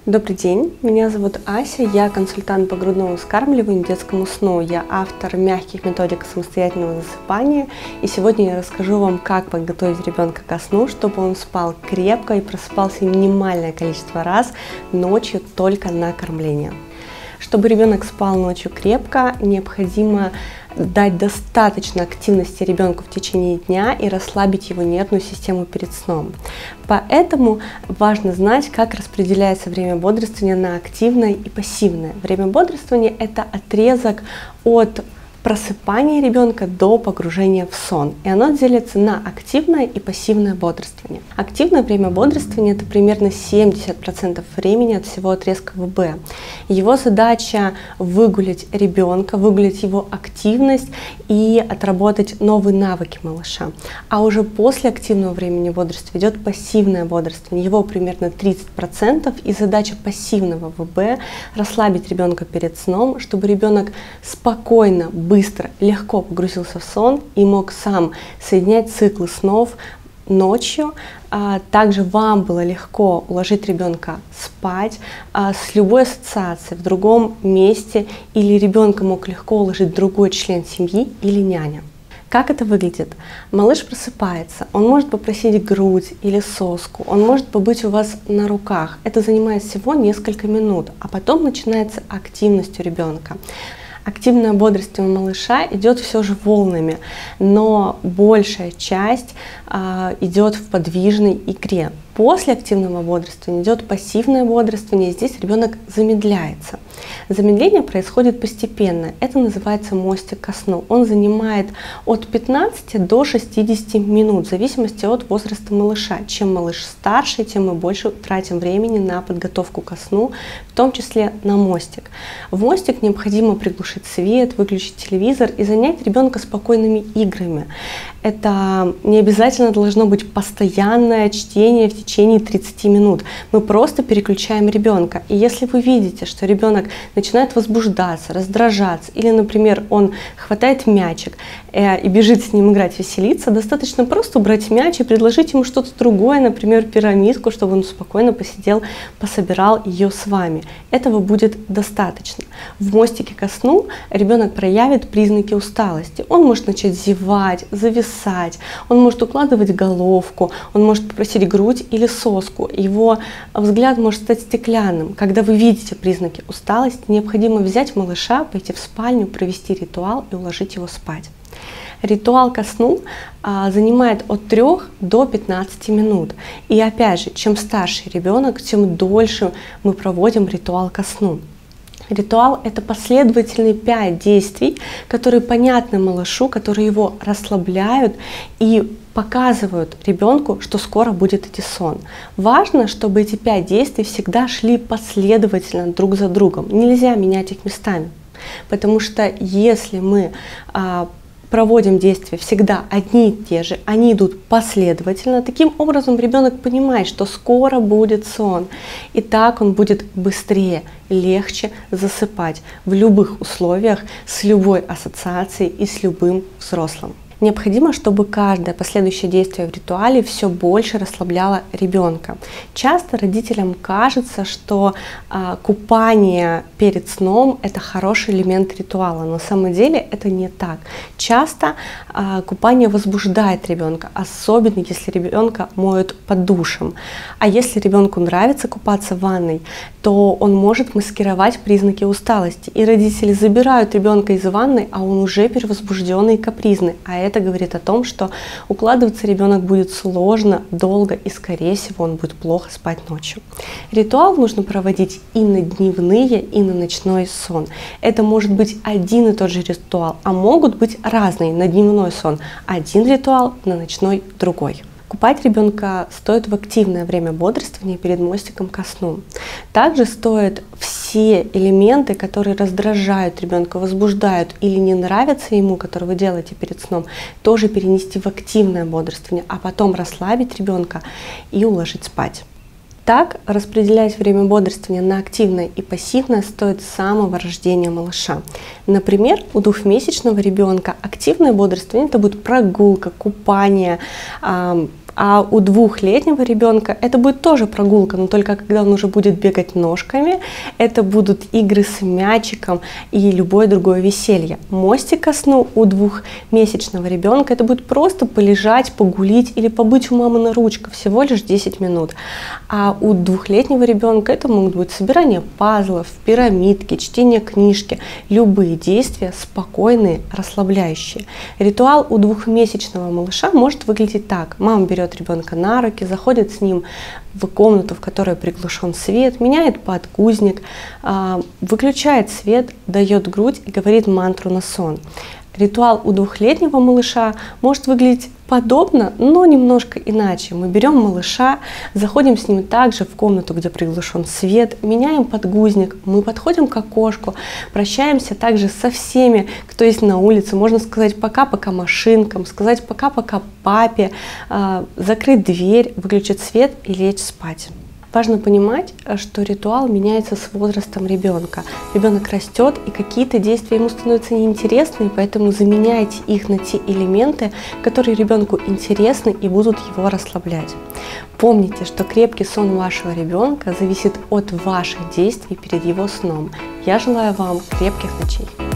Добрый день, меня зовут Ася, я консультант по грудному вскармливанию, детскому сну, я автор мягких методик самостоятельного засыпания, и сегодня я расскажу вам, как подготовить ребенка ко сну, чтобы он спал крепко и просыпался минимальное количество раз ночью только на кормление. Чтобы ребенок спал ночью крепко, необходимо дать достаточно активности ребенку в течение дня и расслабить его нервную систему перед сном. Поэтому важно знать, как распределяется время бодрствования на активное и пассивное. Время бодрствования – это отрезок от просыпания ребенка до погружения в сон. И оно делится на активное и пассивное бодрствование. Активное время бодрствования – это примерно 70% времени от всего отрезка ВБ. Его задача выгулять ребенка, выгулять его активность и отработать новые навыки малыша. А уже после активного времени бодрствования идет пассивное бодрствование. Его примерно 30%, и задача пассивного ВБ – расслабить ребенка перед сном, чтобы ребенок спокойно, быстро, легко погрузился в сон и мог сам соединять циклы снов ночью. Также вам было легко уложить ребенка спать с любой ассоциацией в другом месте, или ребенка мог легко уложить другой член семьи или няня. Как это выглядит? Малыш просыпается, он может попросить грудь или соску, он может побыть у вас на руках. Это занимает всего несколько минут, а потом начинается активность у ребенка. Активное бодрствование малыша идет все же волнами, но большая часть идет в подвижной игре. После активного бодрствования идет пассивное бодрствование, и здесь ребенок замедляется. Замедление происходит постепенно, это называется мостик ко сну. Он занимает от 15 до 60 минут, в зависимости от возраста малыша. Чем малыш старше, тем мы больше тратим времени на подготовку ко сну, в том числе на мостик. В мостик необходимо приглушить свет, выключить телевизор и занять ребенка спокойными играми. Это не обязательно должно быть постоянное чтение в течение 30 минут. Мы просто переключаем ребенка. И если вы видите, что ребенок начинает возбуждаться, раздражаться, или, например, он хватает мячик и бежит с ним играть, веселиться, достаточно просто убрать мяч и предложить ему что-то другое, например, пирамидку, чтобы он спокойно посидел, пособирал ее с вами. Этого будет достаточно. В мостике ко сну ребенок проявит признаки усталости. Он может начать зевать, зависать, он может укладывать головку, он может попросить грудь или соску. Его взгляд может стать стеклянным. Когда вы видите признаки усталости, необходимо взять малыша, пойти в спальню, провести ритуал и уложить его спать. Ритуал ко сну занимает от 3 до 15 минут. И опять же, чем старше ребенок, тем дольше мы проводим ритуал ко сну. Ритуал – это последовательные 5 действий, которые понятны малышу, которые его расслабляют и показывают ребенку, что скоро будет идти сон. Важно, чтобы эти 5 действий всегда шли последовательно друг за другом. Нельзя менять их местами, потому что если мы проводим действия всегда одни и те же, они идут последовательно. Таким образом ребенок понимает, что скоро будет сон, и так он будет быстрее, легче засыпать в любых условиях, с любой ассоциацией и с любым взрослым. Необходимо, чтобы каждое последующее действие в ритуале все больше расслабляло ребенка. Часто родителям кажется, что купание перед сном – это хороший элемент ритуала. На самом деле это не так. Часто купание возбуждает ребенка, особенно если ребенка моют под душем. А если ребенку нравится купаться в ванной, то он может маскировать признаки усталости. И родители забирают ребенка из ванной, а он уже перевозбужденный и капризный. А это говорит о том, что укладываться ребенок будет сложно, долго, и, скорее всего, он будет плохо спать ночью. Ритуал нужно проводить и на дневные, и на ночной сон. Это может быть один и тот же ритуал, а могут быть разные. На дневной сон один ритуал, на ночной другой. Купать ребенка стоит в активное время бодрствования перед мостиком ко сну. Также стоит все элементы, которые раздражают ребенка, возбуждают или не нравятся ему, которые вы делаете перед сном, тоже перенести в активное бодрствование, а потом расслабить ребенка и уложить спать. Так, распределять время бодрствования на активное и пассивное стоит с самого рождения малыша. Например, у 2-месячного ребенка активное бодрствование – это будет прогулка, купание, А у 2-летнего ребенка это будет тоже прогулка, но только когда он уже будет бегать ножками, это будут игры с мячиком и любое другое веселье. Мостик ко сну у 2-месячного ребенка это будет просто полежать, погулить или побыть у мамы на ручках, всего лишь 10 минут. А у 2-летнего ребенка это могут быть собирание пазлов, пирамидки, чтение книжки, любые действия спокойные, расслабляющие. Ритуал у 2-месячного малыша может выглядеть так. Мама берет ребенка на руки, заходит с ним в комнату, в которой приглушен свет, меняет подгузник, выключает свет, дает грудь и говорит мантру на сон. Ритуал у 2-летнего малыша может выглядеть подобно, но немножко иначе. Мы берем малыша, заходим с ним также в комнату, где приглушен свет, меняем подгузник, мы подходим к окошку, прощаемся также со всеми, кто есть на улице. Можно сказать пока-пока машинкам, сказать пока-пока папе, закрыть дверь, выключить свет и лечь спать. Важно понимать, что ритуал меняется с возрастом ребенка. Ребенок растет, и какие-то действия ему становятся неинтересны, поэтому заменяйте их на те элементы, которые ребенку интересны и будут его расслаблять. Помните, что крепкий сон вашего ребенка зависит от ваших действий перед его сном. Я желаю вам крепких ночей.